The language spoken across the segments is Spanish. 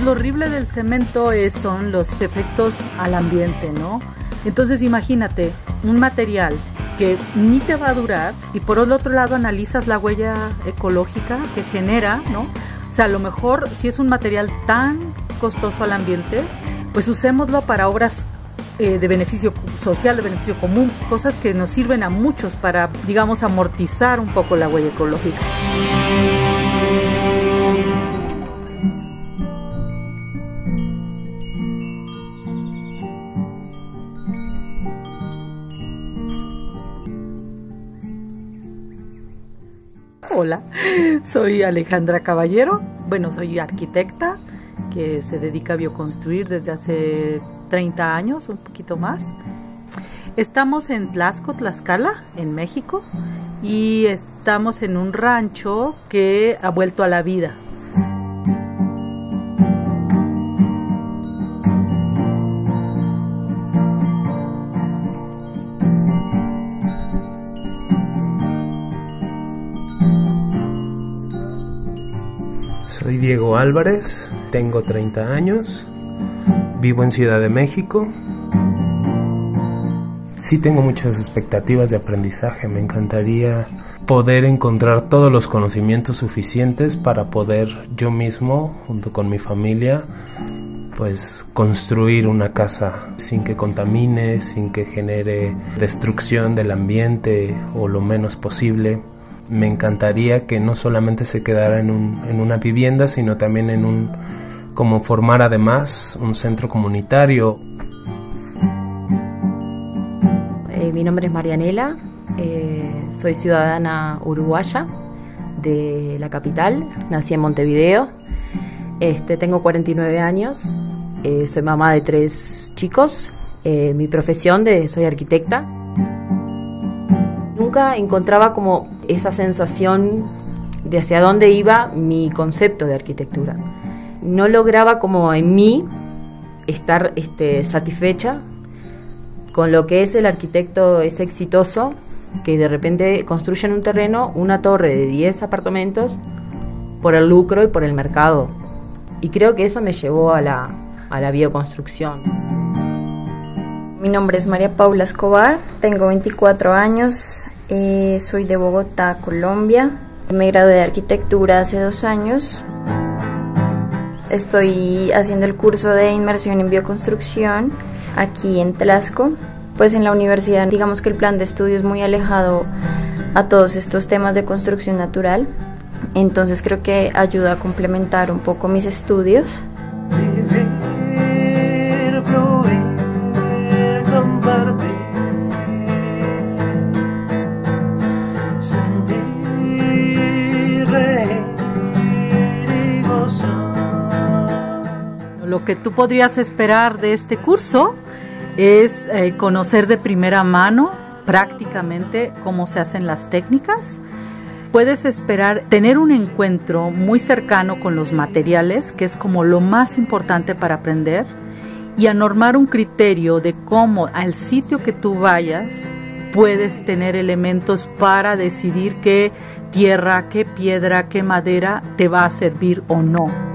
Entonces lo horrible del cemento son los efectos al ambiente, ¿no? Entonces imagínate un material que ni te va a durar y por el otro lado analizas la huella ecológica que genera, ¿no? O sea, a lo mejor si es un material tan costoso al ambiente, pues usémoslo para obras de beneficio social, de beneficio común, cosas que nos sirven a muchos para, digamos, amortizar un poco la huella ecológica. Hola, soy Alejandra Caballero. Bueno, soy arquitecta que se dedica a bioconstruir desde hace 30 años, un poquito más. Estamos en Tlaxco, Tlaxcala, en México, y estamos en un rancho que ha vuelto a la vida. Soy Diego Álvarez, tengo 30 años, vivo en Ciudad de México. Sí tengo muchas expectativas de aprendizaje, me encantaría poder encontrar todos los conocimientos suficientes para poder yo mismo, junto con mi familia, pues construir una casa sin que contamine, sin que genere destrucción del ambiente o lo menos posible. Me encantaría que no solamente se quedara en una vivienda, sino también como formar además un centro comunitario. Mi nombre es Marianela, soy ciudadana uruguaya de la capital, nací en Montevideo, tengo 49 años, soy mamá de 3 chicos, mi profesión soy arquitecta. Nunca encontraba como esa sensación de hacia dónde iba mi concepto de arquitectura. No lograba como en mí estar satisfecha con lo que es el arquitecto es exitoso, que de repente construye en un terreno una torre de 10 apartamentos por el lucro y por el mercado. Y creo que eso me llevó a la bioconstrucción. Mi nombre es María Paula Escobar, tengo 24 años, soy de Bogotá, Colombia. Me gradué de arquitectura hace 2 años. Estoy haciendo el curso de inmersión en bioconstrucción aquí en Tlaxco. Pues en la universidad, digamos que el plan de estudio es muy alejado a todos estos temas de construcción natural. Entonces creo que ayuda a complementar un poco mis estudios. Lo que tú podrías esperar de este curso es conocer de primera mano prácticamente cómo se hacen las técnicas. Puedes esperar tener un encuentro muy cercano con los materiales, que es como lo más importante para aprender, y a normar un criterio de cómo al sitio que tú vayas puedes tener elementos para decidir qué tierra, qué piedra, qué madera te va a servir o no.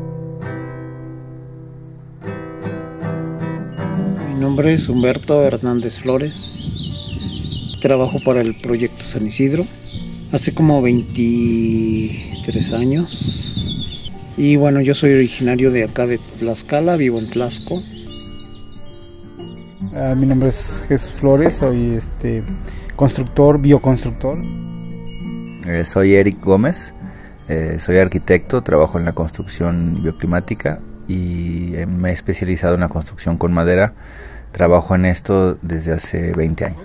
Mi nombre es Humberto Hernández Flores, trabajo para el proyecto San Isidro hace como 23 años y bueno, yo soy originario de acá de Tlaxcala, vivo en Tlaxco. Mi nombre es Jesús Flores, soy constructor, bioconstructor. Soy Eric Gómez, soy arquitecto, trabajo en la construcción bioclimática y me he especializado en la construcción con madera. Trabajo en esto desde hace 20 años.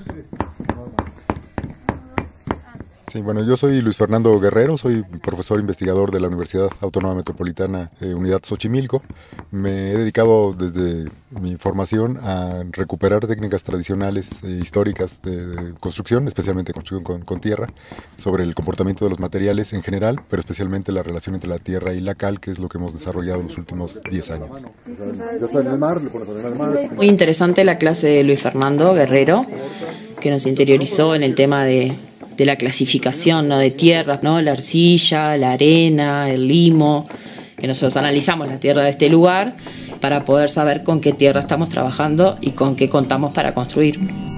Sí, bueno, yo soy Luis Fernando Guerrero, soy profesor investigador de la Universidad Autónoma Metropolitana Unidad Xochimilco. Me he dedicado desde mi formación a recuperar técnicas tradicionales históricas de construcción, especialmente construcción con tierra, sobre el comportamiento de los materiales en general, pero especialmente la relación entre la tierra y la cal, que es lo que hemos desarrollado en los últimos 10 años. Ya está en el mar, le pones a el mar. Muy interesante la clase de Luis Fernando Guerrero, que nos interiorizó en el tema de la clasificación, ¿no?, de tierras, ¿no?, la arcilla, la arena, el limo, que nosotros analizamos la tierra de este lugar para poder saber con qué tierra estamos trabajando y con qué contamos para construir.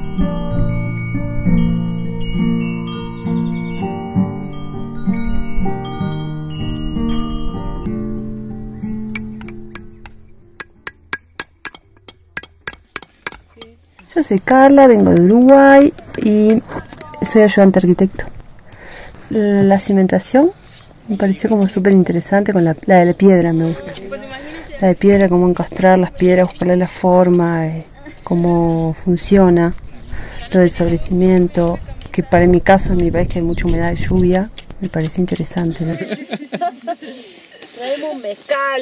Yo soy Carla, vengo de Uruguay y soy ayudante arquitecto. La cimentación me pareció como súper interesante, con la de la piedra me gusta. La de piedra, cómo encastrar las piedras, buscarle la forma, cómo funciona, lo del sobrecimiento, que para mi caso, en mi país que hay mucha humedad y lluvia, me parece interesante, ¿no? Traemos un mezcal.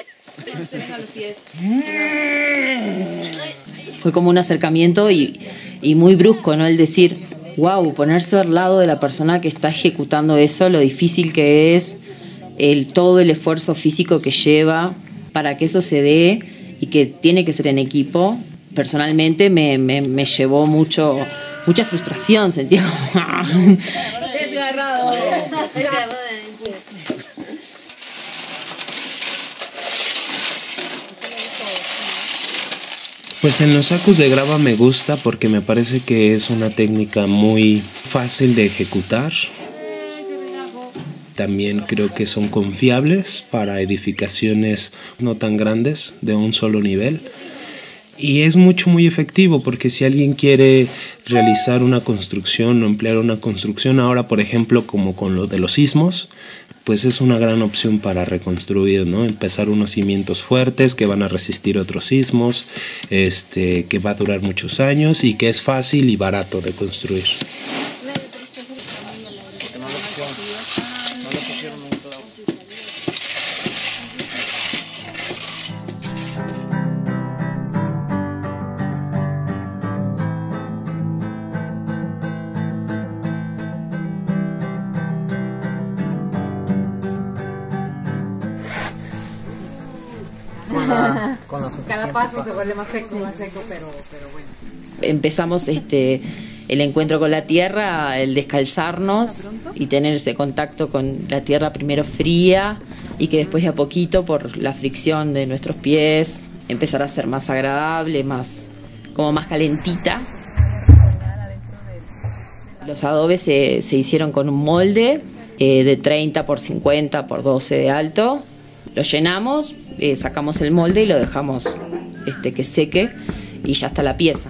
Fue como un acercamiento y muy brusco, ¿no? El decir, wow, ponerse al lado de la persona que está ejecutando eso, lo difícil que es, todo el esfuerzo físico que lleva para que eso se dé y que tiene que ser en equipo. Personalmente me llevó mucha frustración, sentía desgarrado. Pues en los sacos de grava me gusta porque me parece que es una técnica muy fácil de ejecutar. También creo que son confiables para edificaciones no tan grandes, de un solo nivel. Y es muy efectivo porque si alguien quiere realizar una construcción o emplear una construcción ahora, por ejemplo, como con lo de los sismos, pues es una gran opción para reconstruir, ¿no? Empezar unos cimientos fuertes que van a resistir otros sismos, que va a durar muchos años y que es fácil y barato de construir. Cada paso se vuelve más seco, pero bueno. Empezamos el encuentro con la tierra, el descalzarnos y tener ese contacto con la tierra primero fría y que después de a poquito, por la fricción de nuestros pies, empezar a ser más agradable, más calentita. Los adobes se hicieron con un molde de 30 por 50 por 12 de alto. Lo llenamos, sacamos el molde y lo dejamos que seque y ya está la pieza.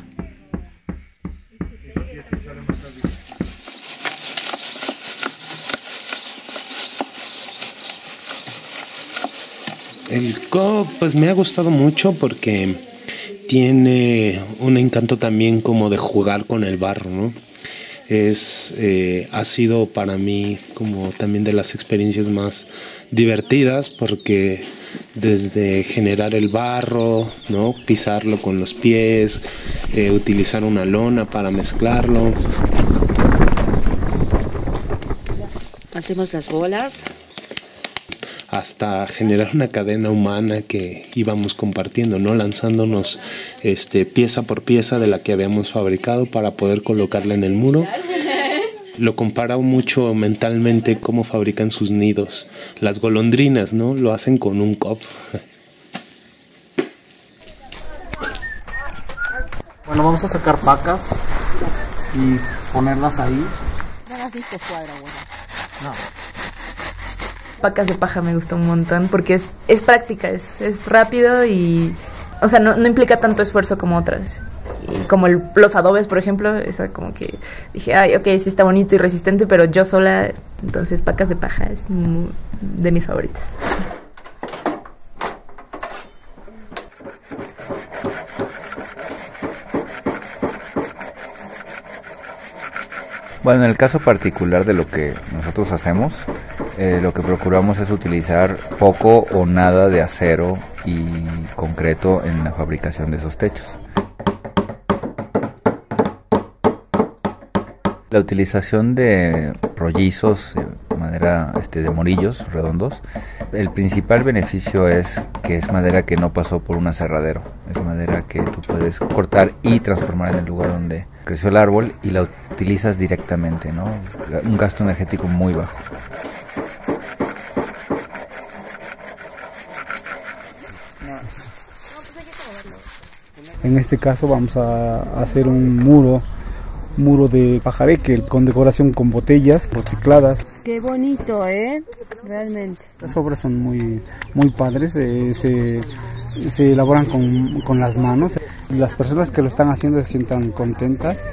El COP pues me ha gustado mucho porque tiene un encanto también como de jugar con el barro, ¿no? Ha sido para mí como también de las experiencias más divertidas porque desde generar el barro, ¿no? Pisarlo con los pies, utilizar una lona para mezclarlo. Hacemos las bolas. Hasta generar una cadena humana que íbamos compartiendo, ¿no? Lanzándonos pieza por pieza de la que habíamos fabricado para poder colocarla en el muro. Lo comparo mucho mentalmente cómo fabrican sus nidos. Las golondrinas, ¿no? Lo hacen con un cop. Bueno, vamos a sacar pacas y ponerlas ahí. ¿No has visto cuadra, bueno? No. Pacas de paja me gustó un montón porque es práctica, es rápido y, o sea, no implica tanto esfuerzo como otras. Y como los adobes, por ejemplo, esa como que dije, ay, ok, sí está bonito y resistente, pero yo sola, entonces pacas de paja es de mis favoritas. Bueno, en el caso particular de lo que nosotros hacemos, lo que procuramos es utilizar poco o nada de acero y concreto en la fabricación de esos techos. La utilización de rollizos, madera de morillos redondos, el principal beneficio es que es madera que no pasó por un aserradero, es madera que tú puedes cortar y transformar en el lugar donde creció el árbol y la utilizas directamente, ¿no? Un gasto energético muy bajo. En este caso vamos a hacer un muro de pajareque con decoración con botellas recicladas. Qué bonito, realmente. Las obras son muy padres, se elaboran con las manos. Las personas que lo están haciendo se sientan contentas.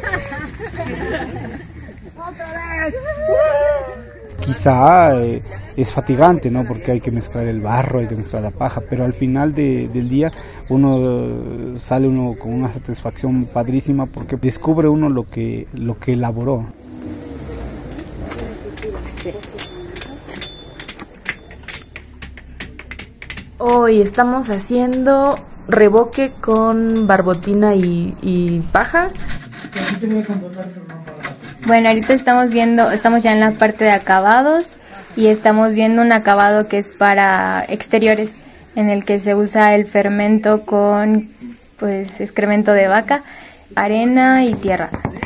Quizá es fatigante, ¿no? Porque hay que mezclar el barro, hay que mezclar la paja, pero al final del día sale con una satisfacción padrísima porque descubre uno lo que elaboró. Hoy estamos haciendo revoque con barbotina y paja. Bueno, ahorita estamos ya en la parte de acabados y estamos viendo un acabado que es para exteriores, en el que se usa el fermento con excremento de vaca, arena y tierra.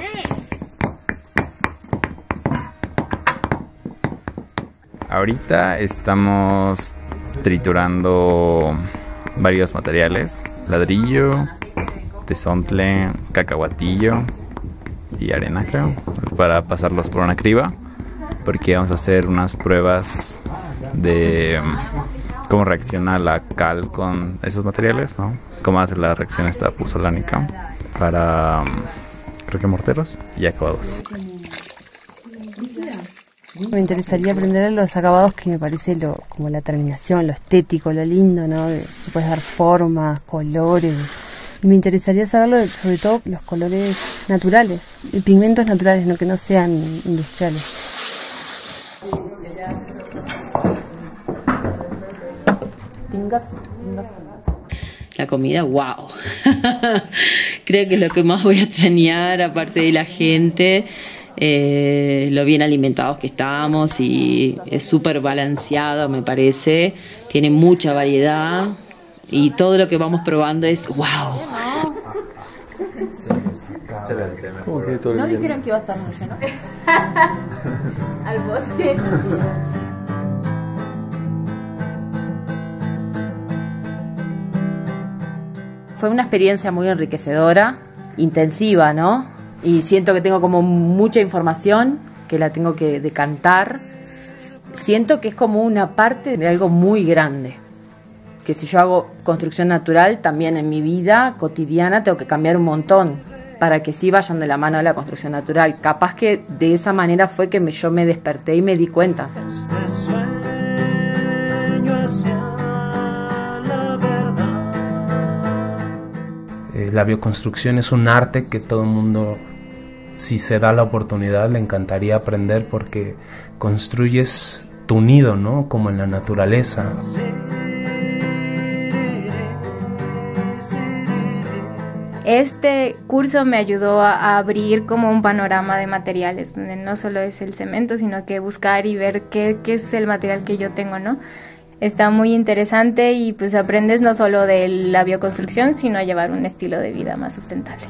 Ahorita estamos triturando varios materiales: ladrillo, tezontle, cacahuatillo y arena, creo, para pasarlos por una criba, porque vamos a hacer unas pruebas de cómo reacciona la cal con esos materiales, ¿no? Cómo hace la reacción esta puzolánica para, creo que morteros y acabados. Me interesaría aprender los acabados, que me parece como la terminación, lo estético, lo lindo, ¿no? Puedes dar formas, colores. Y me interesaría saberlo, sobre todo los colores naturales, y pigmentos naturales, no que no sean industriales. La comida, wow. Creo que es lo que más voy a extrañar, aparte de la gente, lo bien alimentados que estamos, y es súper balanceado, me parece. Tiene mucha variedad y todo lo que vamos probando es wow. ¿No dijeron que iba a estar muy lleno? Al bote. Fue una experiencia muy enriquecedora, intensiva, ¿no? Y siento que tengo como mucha información que la tengo que decantar. Siento que es como una parte de algo muy grande. Que si yo hago construcción natural, también en mi vida cotidiana tengo que cambiar un montón para que sí vayan de la mano de la construcción natural. Capaz que de esa manera fue que yo me desperté y me di cuenta. La bioconstrucción es un arte que todo el mundo, si se da la oportunidad, le encantaría aprender, porque construyes tu nido, ¿no? Como en la naturaleza. Este curso me ayudó a abrir como un panorama de materiales, donde no solo es el cemento, sino que buscar y ver qué es el material que yo tengo, ¿no? Está muy interesante y pues aprendes no solo de la bioconstrucción, sino a llevar un estilo de vida más sustentable.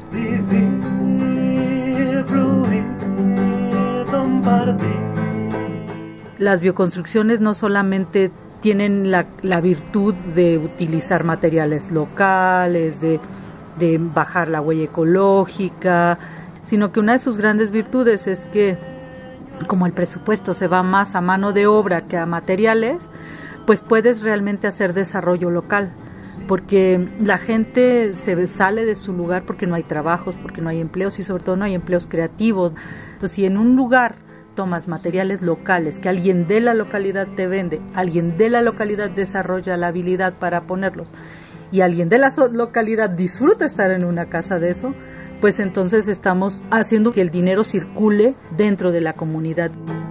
Las bioconstrucciones no solamente tienen la virtud de utilizar materiales locales, de bajar la huella ecológica, sino que una de sus grandes virtudes es que, como el presupuesto se va más a mano de obra que a materiales, pues puedes realmente hacer desarrollo local, porque la gente se sale de su lugar porque no hay trabajos, porque no hay empleos y sobre todo no hay empleos creativos. Entonces, si en un lugar tomas materiales locales que alguien de la localidad te vende, alguien de la localidad desarrolla la habilidad para ponerlos y alguien de la localidad disfruta estar en una casa de eso, pues entonces estamos haciendo que el dinero circule dentro de la comunidad.